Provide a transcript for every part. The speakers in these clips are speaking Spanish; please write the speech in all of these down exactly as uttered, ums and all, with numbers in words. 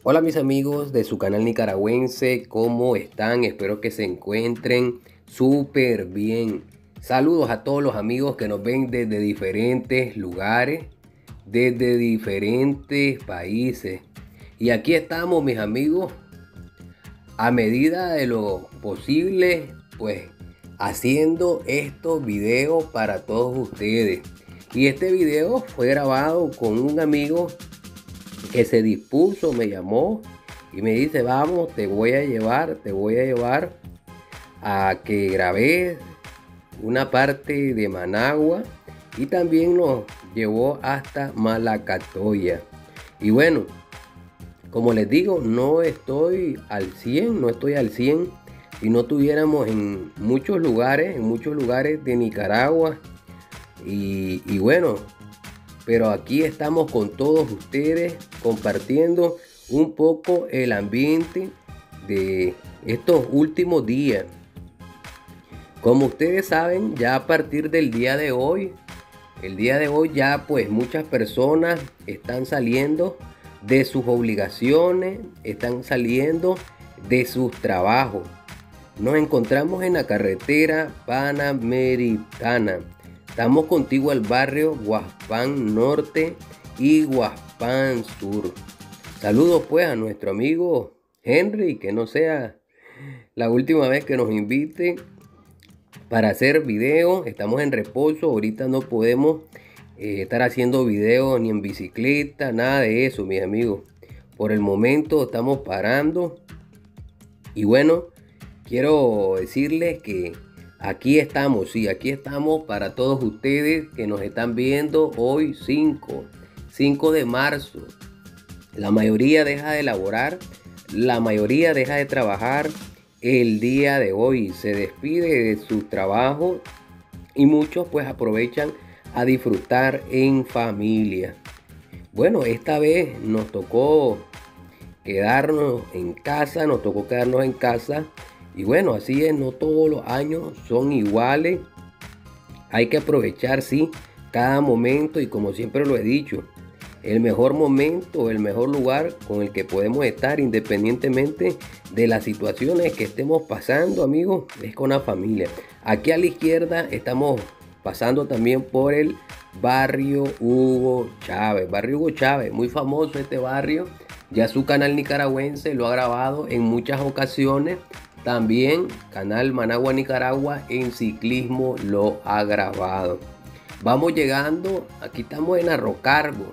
Hola mis amigos de su canal nicaragüense, ¿cómo están? Espero que se encuentren súper bien. Saludos a todos los amigos que nos ven desde diferentes lugares, desde diferentes países. Y aquí estamos mis amigos, a medida de lo posible, pues haciendo estos videos para todos ustedes. Y este video fue grabado con un amigo que se dispuso, me llamó y me dice: vamos, te voy a llevar, te voy a llevar a que grabé una parte de Managua, y también nos llevó hasta Malacatoya. Y bueno, como les digo, no estoy al cien, no estoy al cien. Si no tuviéramos en muchos lugares, en muchos lugares de Nicaragua. Y, y bueno, pero aquí estamos con todos ustedes compartiendo un poco el ambiente de estos últimos días. Como ustedes saben, ya a partir del día de hoy, el día de hoy ya pues muchas personas están saliendo de sus obligaciones, están saliendo de sus trabajos. Nos encontramos en la carretera Panamericana. Estamos contigo al barrio Guaspán Norte y Guaspán Sur. Saludos pues a nuestro amigo Henry, que no sea la última vez que nos invite para hacer videos. Estamos en reposo, ahorita no podemos eh, estar haciendo videos ni en bicicleta, nada de eso, mis amigos. Por el momento estamos parando. Y bueno, quiero decirles que aquí estamos, sí, aquí estamos para todos ustedes que nos están viendo hoy cinco de marzo. La mayoría deja de laborar, la mayoría deja de trabajar el día de hoy, se despide de su trabajo y muchos pues aprovechan a disfrutar en familia. Bueno, esta vez nos tocó quedarnos en casa, nos tocó quedarnos en casa. Y bueno, así es, no todos los años son iguales. Hay que aprovechar, sí, cada momento, y como siempre lo he dicho, el mejor momento, el mejor lugar con el que podemos estar independientemente de las situaciones que estemos pasando, amigos, es con la familia. Aquí a la izquierda estamos pasando también por el barrio Hugo Chávez. Barrio Hugo Chávez, muy famoso este barrio. Ya su canal nicaragüense lo ha grabado en muchas ocasiones. También canal Managua Nicaragua en ciclismo lo ha grabado. Vamos llegando, aquí estamos en Arrocargo.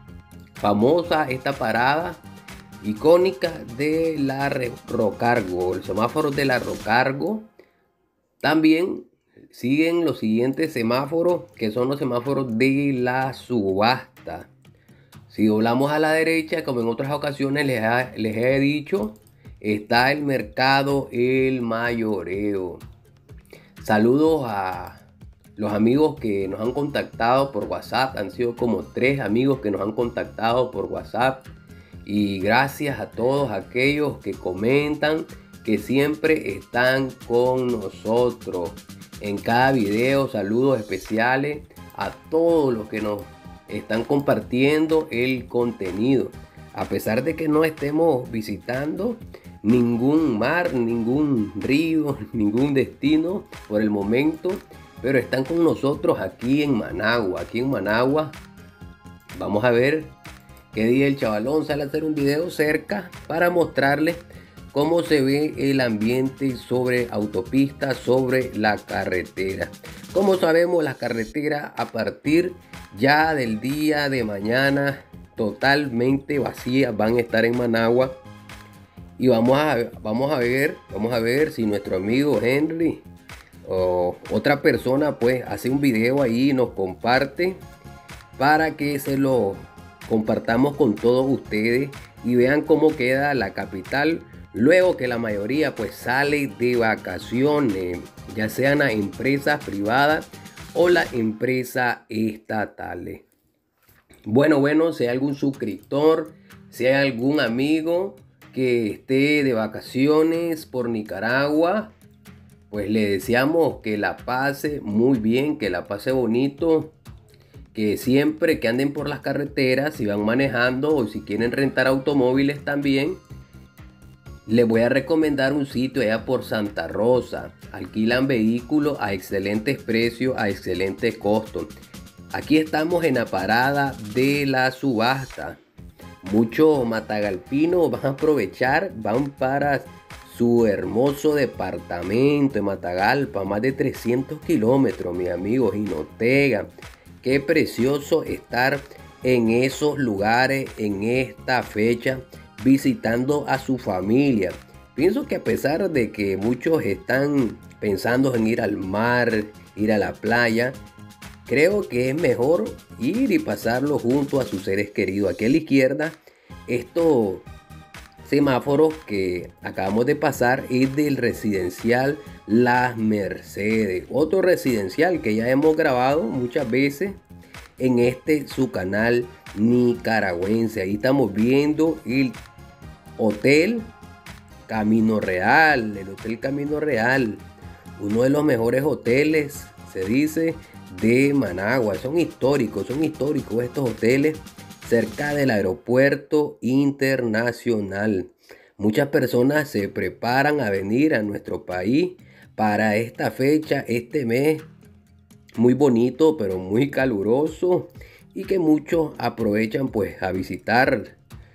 Famosa esta parada icónica de la Arrocargo, el semáforo de la Arrocargo. También siguen los siguientes semáforos, que son los semáforos de la subasta. Si doblamos a la derecha, como en otras ocasiones les, ha, les he dicho, está el mercado El Mayoreo. Saludos a los amigos que nos han contactado por WhatsApp. Han sido como tres amigos que nos han contactado por WhatsApp. Y gracias a todos aquellos que comentan, que siempre están con nosotros en cada video. Saludos especiales a todos los que nos están compartiendo el contenido. A pesar de que no estemos visitando ningún mar, ningún río, ningún destino por el momento, pero están con nosotros aquí en Managua. Aquí en Managua vamos a ver qué día el chavalón sale a hacer un video cerca para mostrarles cómo se ve el ambiente sobre autopistas, sobre la carretera. Como sabemos, las carreteras a partir ya del día de mañana totalmente vacías van a estar en Managua. Y vamos a, vamos a ver, vamos a ver si nuestro amigo Henry o otra persona pues hace un video ahí y nos comparte para que se lo compartamos con todos ustedes y vean cómo queda la capital luego que la mayoría pues sale de vacaciones, ya sean las empresas privadas o las empresas estatales. Bueno, bueno, si hay algún suscriptor, si hay algún amigo que esté de vacaciones por Nicaragua, pues le deseamos que la pase muy bien, que la pase bonito, que siempre que anden por las carreteras, si van manejando o si quieren rentar automóviles también, les voy a recomendar un sitio allá por Santa Rosa. Alquilan vehículos a excelentes precios, a excelentes costos. Aquí estamos en la parada de la subasta. Muchos matagalpinos van a aprovechar, van para su hermoso departamento en Matagalpa, más de trescientos kilómetros, mis amigos, Jinotega. Qué precioso estar en esos lugares en esta fecha, visitando a su familia. Pienso que a pesar de que muchos están pensando en ir al mar, ir a la playa, creo que es mejor ir y pasarlo junto a sus seres queridos. Aquí a la izquierda, estos semáforos que acabamos de pasar es del residencial Las Mercedes. Otro residencial que ya hemos grabado muchas veces en este su canal nicaragüense. Ahí estamos viendo el Hotel Camino Real, el Hotel Camino Real, uno de los mejores hoteles, se dice, de Managua. Son históricos, son históricos estos hoteles cerca del aeropuerto internacional. Muchas personas se preparan a venir a nuestro país para esta fecha, este mes muy bonito pero muy caluroso, y que muchos aprovechan pues a visitar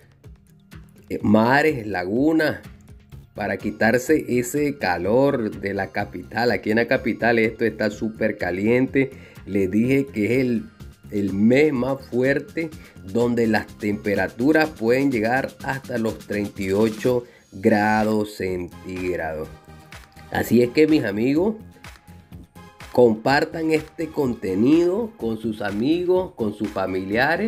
mares, lagunas, para quitarse ese calor de la capital. Aquí en la capital esto está súper caliente. Les dije que es el, el mes más fuerte, donde las temperaturas pueden llegar hasta los treinta y ocho grados centígrados. Así es que, mis amigos, compartan este contenido con sus amigos, con sus familiares.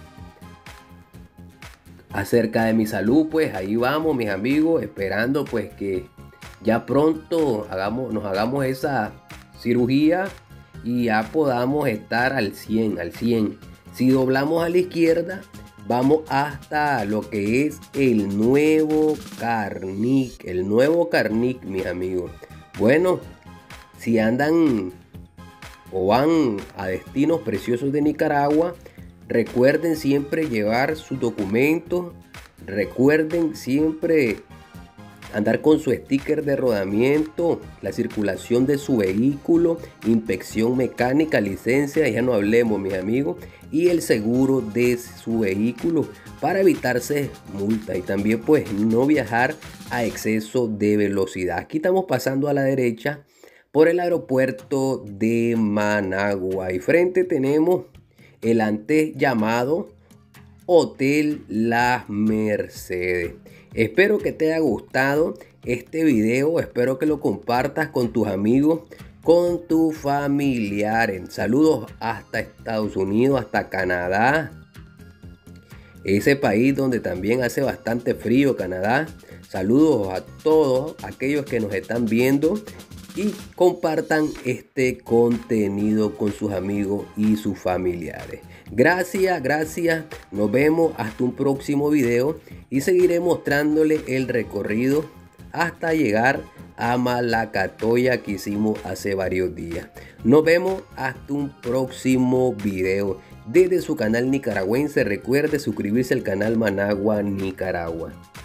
Acerca de mi salud, pues ahí vamos, mis amigos, esperando pues que ya pronto hagamos, nos hagamos esa cirugía y ya podamos estar al cien, al cien. Si doblamos a la izquierda, vamos hasta lo que es el nuevo Carnic, el nuevo Carnic, mis amigos. Bueno, si andan o van a destinos preciosos de Nicaragua, recuerden siempre llevar sus documentos. Recuerden siempre andar con su sticker de rodamiento, la circulación de su vehículo, inspección mecánica, licencia, ya no hablemos, mis amigos, y el seguro de su vehículo para evitarse multa, y también pues no viajar a exceso de velocidad. Aquí estamos pasando a la derecha por el aeropuerto de Managua y frente tenemos el antes llamado Hotel Las Mercedes. Espero que te haya gustado este video, espero que lo compartas con tus amigos, con tus familiares. Saludos hasta Estados Unidos, hasta Canadá, ese país donde también hace bastante frío, Canadá. Saludos a todos aquellos que nos están viendo y compartan este contenido con sus amigos y sus familiares. Gracias, gracias. Nos vemos hasta un próximo video y seguiré mostrándole el recorrido hasta llegar a Malacatoya que hicimos hace varios días. Nos vemos hasta un próximo video. Desde su canal nicaragüense, recuerde suscribirse al canal Managua Nicaragua.